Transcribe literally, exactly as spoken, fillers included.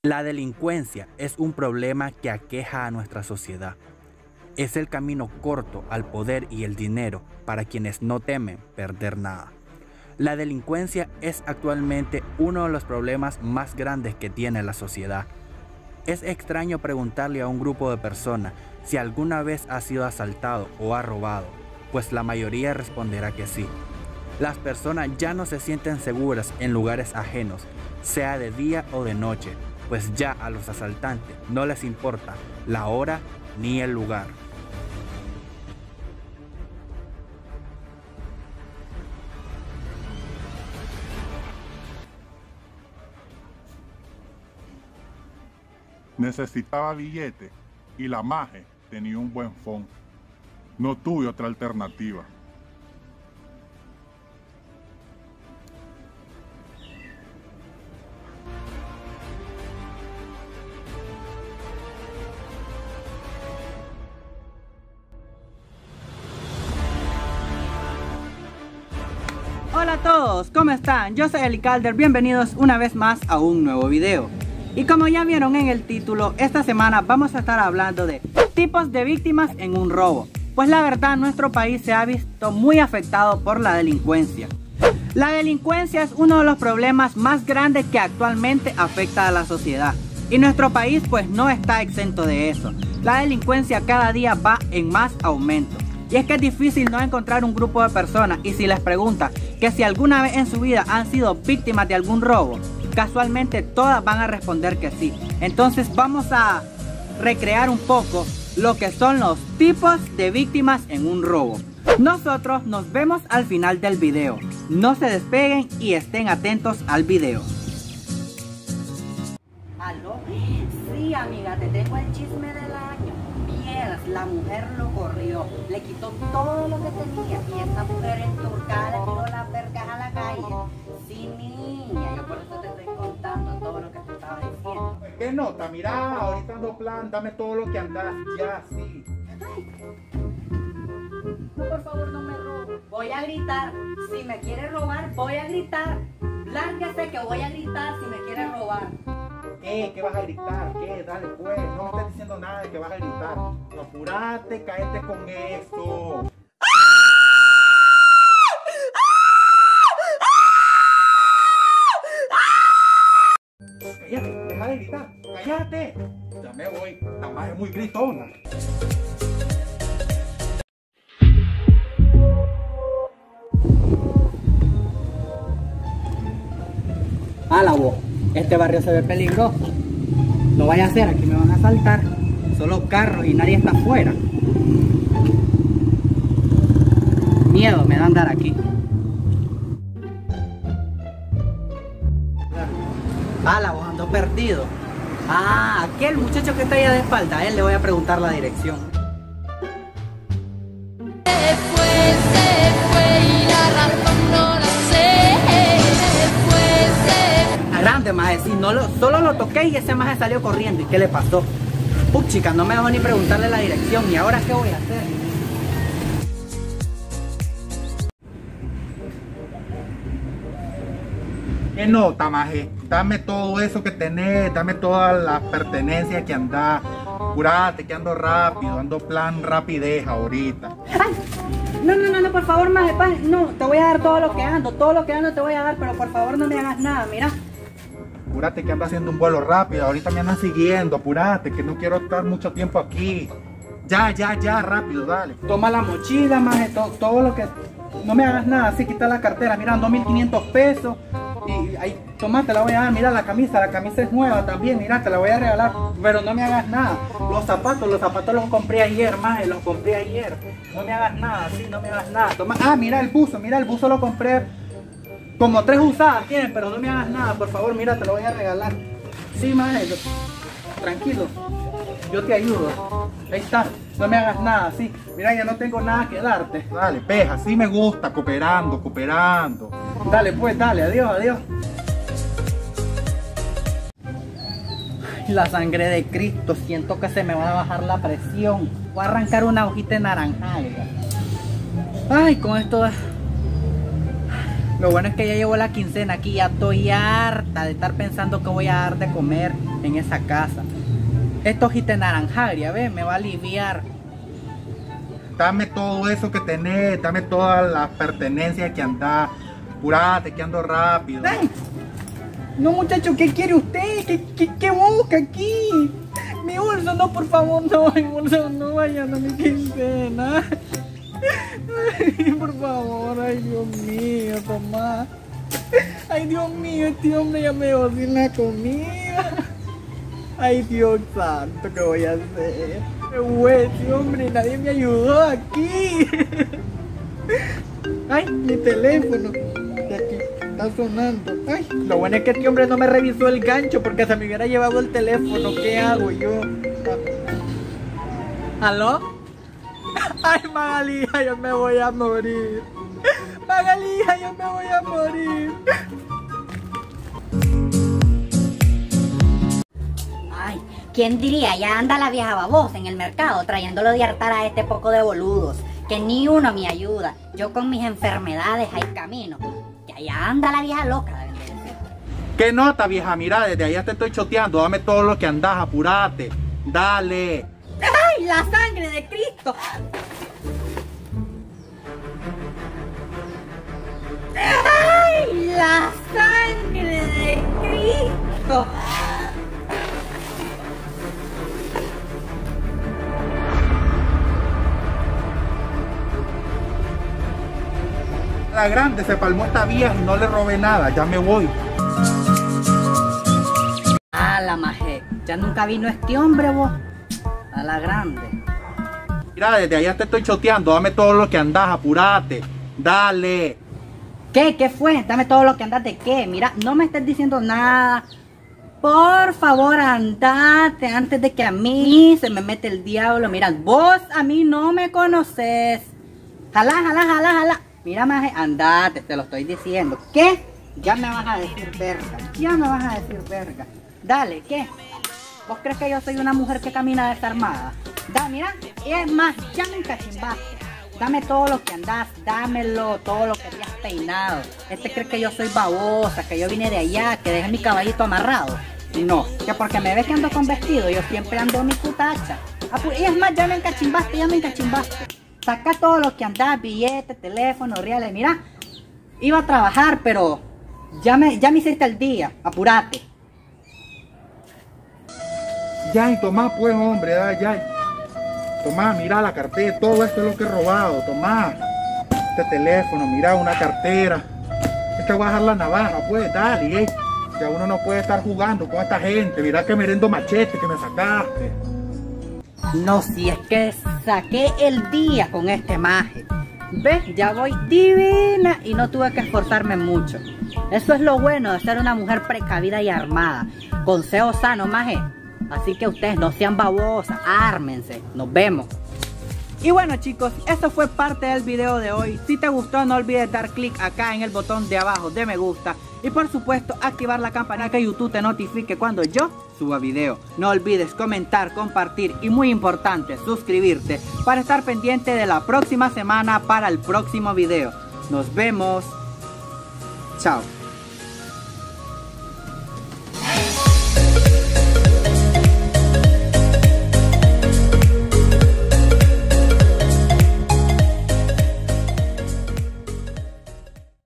La delincuencia es un problema que aqueja a nuestra sociedad. Es el camino corto al poder y el dinero para quienes no temen perder nada. La delincuencia es actualmente uno de los problemas más grandes que tiene la sociedad. Es extraño preguntarle a un grupo de personas si alguna vez ha sido asaltado o ha robado, pues la mayoría responderá que sí. Las personas ya no se sienten seguras en lugares ajenos, sea de día o de noche, pues ya a los asaltantes no les importa la hora ni el lugar. Necesitaba billete y la maje tenía un buen phone. No tuve otra alternativa. Hola a todos, ¿cómo están? Yo soy Eli Calder, bienvenidos una vez más a un nuevo video. Y como ya vieron en el título, esta semana vamos a estar hablando de tipos de víctimas en un robo. Pues la verdad, nuestro país se ha visto muy afectado por la delincuencia. La delincuencia es uno de los problemas más grandes que actualmente afecta a la sociedad. Y nuestro país pues no está exento de eso. La delincuencia cada día va en más aumento. Y es que es difícil no encontrar un grupo de personas, y si les pregunta que si alguna vez en su vida han sido víctimas de algún robo, casualmente todas van a responder que sí. Entonces vamos a recrear un poco lo que son los tipos de víctimas en un robo. Nosotros nos vemos al final del video. No se despeguen y estén atentos al video. ¿Aló? Sí, amiga, te tengo el chisme del año. La mujer lo corrió, le quitó todo lo que tenía y esa mujer enturcada le tiró las vergas a la calle. Sí, niña, yo por eso te estoy contando todo lo que te estaba diciendo. ¿Qué nota? Mira, ahorita ando plan, dame todo lo que andas, ya, sí. No, por favor, no me robe. Voy a gritar, si me quiere robar, voy a gritar. Lárguese que voy a gritar si me quiere robar. ¿Qué? ¿Qué vas a gritar? ¿Qué? Dale pues, no me estás diciendo nada de que vas a gritar. Apurate, cáete con eso. Cállate, deja de gritar, cállate. Ya me voy, la madre es muy gritona. Ala vos, este barrio se ve peligroso. No vaya a ser, aquí me van a asaltar. Solo carros y nadie está afuera. Miedo me da andar aquí. Ala vos, ando perdido. Ah, aquel muchacho que está allá de espalda, a él le voy a preguntar la dirección. Se fue, se fue y la razón no la sé. Se fue, se fue. Grande, maje, si no lo, solo lo toqué y ese maje salió corriendo. ¿Y qué le pasó? Puchica, no me dejó ni preguntarle la dirección. ¿Y ahora qué voy a hacer? ¿Qué nota, maje? Dame todo eso que tenés, dame todas las pertenencias que andás. Curate que ando rápido, ando plan rapidez ahorita. ¡Ay! No, no, no, no, por favor, maje, maje, no, te voy a dar todo lo que ando, todo lo que ando te voy a dar, pero por favor no me hagas nada, mira. Apúrate que ando haciendo un vuelo rápido, ahorita me andan siguiendo, apúrate que no quiero estar mucho tiempo aquí. Ya, ya, ya, rápido, dale. Toma la mochila, maje, to, todo lo que... No me hagas nada, así quita la cartera, mira, dos mil quinientos pesos. Y ahí, toma, te la voy a dar, mira la camisa, la camisa es nueva también, mira, te la voy a regalar. Pero no me hagas nada. Los zapatos, los zapatos los compré ayer, maje, los compré ayer. No me hagas nada, sí, no me hagas nada. Toma, ah, mira el buzo, mira el buzo lo compré. Como tres usadas tienen, pero no me hagas nada, por favor, mira, te lo voy a regalar. Sí, maje, tranquilo, yo te ayudo. Ahí está, no me hagas nada, sí. Mira, ya no tengo nada que darte. Dale, peja, así me gusta, cooperando, cooperando. Dale, pues, dale, adiós, adiós. La sangre de Cristo, siento que se me va a bajar la presión. Voy a arrancar una hojita de naranja. Ay, con esto... Lo bueno es que ya llevo la quincena aquí, ya estoy harta de estar pensando que voy a dar de comer en esa casa. Esto hojita naranjagria, ¿ves? Me va a aliviar. Dame todo eso que tenés, dame todas las pertenencias que andás. Apurate, que ando rápido. Ay, no, muchacho, ¿qué quiere usted? ¿Qué, qué, qué busca aquí? Mi bolso, no, por favor, no, mi bolso, no vayan a mi quincena. Ay, por favor, ay, Dios mío, Tomás. Ay, Dios mío, este hombre ya me dejó sin la comida. Ay, Dios santo, ¿qué voy a hacer? Qué güey, este hombre, nadie me ayudó aquí. Ay, mi teléfono. De aquí, está sonando. Ay, lo bueno es que este hombre no me revisó el gancho porque se me hubiera llevado el teléfono. ¿Qué hago yo? ¿Aló? Ay, Magalía, yo me voy a morir. Magalía, yo me voy a morir. Ay, ¿quién diría? Ya anda la vieja babosa en el mercado trayéndolo de hartar a este poco de boludos. Que ni uno me ayuda. Yo con mis enfermedades hay camino. Que allá anda la vieja loca, deben de decir. ¿Qué nota, vieja? Mira, desde allá te estoy choteando. Dame todo lo que andás, apurate. Dale. ¡Ay, la sangre de Cristo! ¡Ay, la sangre de Cristo! La grande se palmó esta vieja y no le robé nada. Ya me voy. Ah, la maje. Ya nunca vino este hombre, vos. A la grande. Mira, desde allá te estoy choteando. Dame todo lo que andás, apurate. Dale. ¿Qué? ¿Qué fue? Dame todo lo que andas de qué. Mira, no me estés diciendo nada. Por favor, andate antes de que a mí se me mete el diablo. Mira, vos a mí no me conoces. Jalá, jalá, jalá, jalá. Mira, maje, andate, te lo estoy diciendo. ¿Qué? Ya me vas a decir verga. Ya me vas a decir verga. Dale, ¿qué? ¿Vos crees que yo soy una mujer que camina desarmada? Da, mira, y es más, ya me encachimbaste. Dame todo lo que andás, dámelo, todo lo que te has peinado. Este cree que yo soy babosa, que yo vine de allá, que dejé mi caballito amarrado. No, que porque me ves que ando con vestido, yo siempre ando en mi cutacha. Y es más, ya me encachimbaste, ya me encachimbaste. Saca todo lo que andás, billetes, teléfono, reales. Mira, iba a trabajar, pero ya me, ya me hiciste el día, apurate. Ya, y tomá pues, hombre, ya, ya. Tomá, mira la cartera, todo esto es lo que he robado, tomá. Este teléfono, mira, una cartera. Es que voy a dejar la navaja, pues, dale, eh. Ya uno no puede estar jugando con esta gente. Mira que merendo machete que me sacaste. No, si es que saqué el día con este maje. ¿Ves? Ya voy divina y no tuve que esforzarme mucho. Eso es lo bueno de ser una mujer precavida y armada. Consejo sano, maje. Así que ustedes no sean babosas, ármense. Nos vemos. Y bueno, chicos, eso fue parte del video de hoy. Si te gustó, no olvides dar clic acá en el botón de abajo de me gusta. Y por supuesto, activar la campanita que YouTube te notifique cuando yo suba video. No olvides comentar, compartir y muy importante, suscribirte para estar pendiente de la próxima semana para el próximo video. Nos vemos. Chao.